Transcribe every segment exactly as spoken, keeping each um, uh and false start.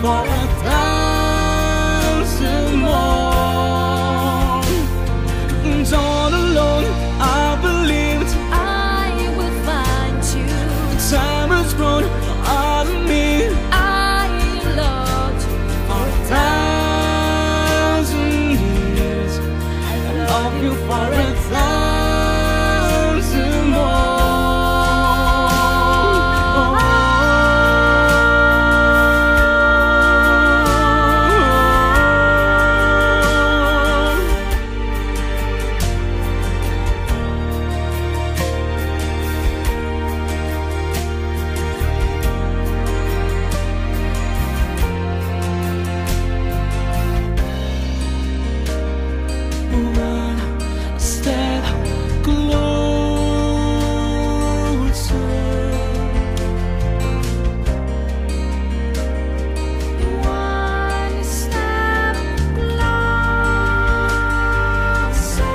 for a thousand more. And all along I believed I would find you. Time has grown out of me. I loved you For a thousand years, I love you for a thousand more. One step closer. one step closer.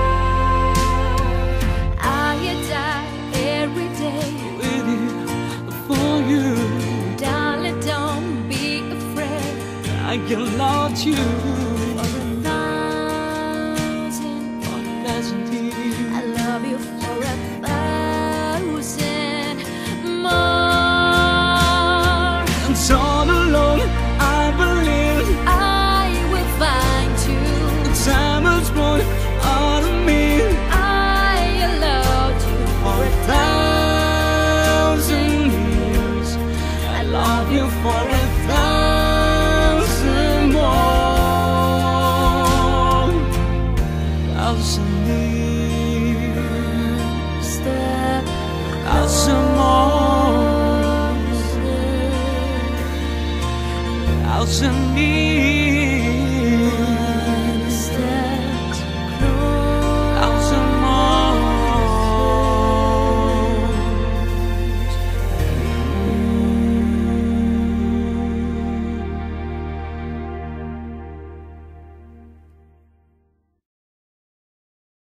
I die every day. Waiting for you, Darling, don't be afraid. I can love you For a thousand, for a thousand years. I love you for a thousand more. And all along I believed I will find you. time has grown out of me. I loved you For a thousand years, I love you for a thousand more. Thousand years, step thousand more. Thousand years.